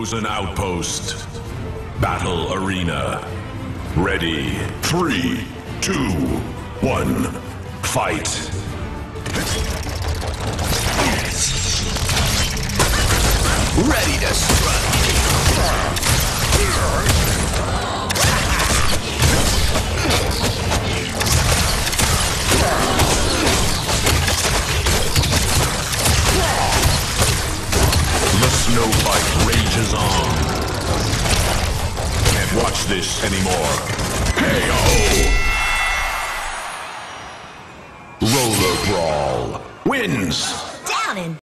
Chosen outpost. Battle arena. Ready. 3, 2, 1. Fight. Ready to strike. The snow fight rages on. Can't watch this anymore. Hey-oh! Roller Brawl wins! Down and